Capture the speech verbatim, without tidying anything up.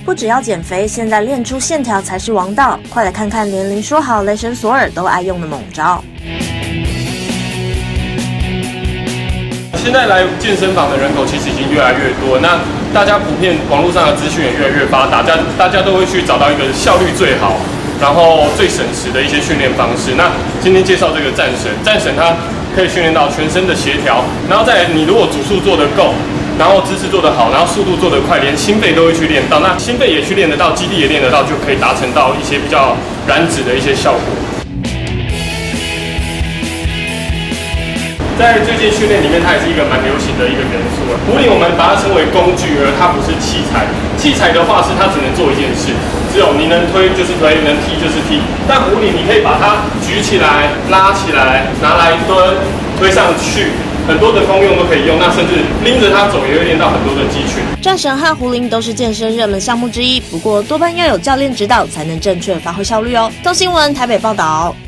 不只要减肥，现在练出线条才是王道。快来看看连林书豪、雷神索尔都爱用的猛招。 现在来健身房的人口其实已经越来越多，那大家普遍网络上的资讯也越来越发达，大大家都会去找到一个效率最好，然后最省时的一些训练方式。那今天介绍这个战神，战神它可以训练到全身的协调，然后再来你如果组数做得够，然后姿势做得好，然后速度做得快，连心肺都会去练到，那心肺也去练得到，肌力也练得到，就可以达成到一些比较燃脂的一些效果。在最近训练里面，它也是一个蛮流行的一个元素了。壶铃我们把它称为工具，而它不是器材。器材的话是它只能做一件事，只有你能推就是推，能踢就是踢。但壶铃你可以把它举起来、拉起来、拿来蹲、推上去。很多的功用都可以用，那甚至拎着它走也会练到很多的肌群。 战神和壶铃都是健身热门项目之一，不过多半要有教练指导才能正确发挥效率哦。东新闻台北报道。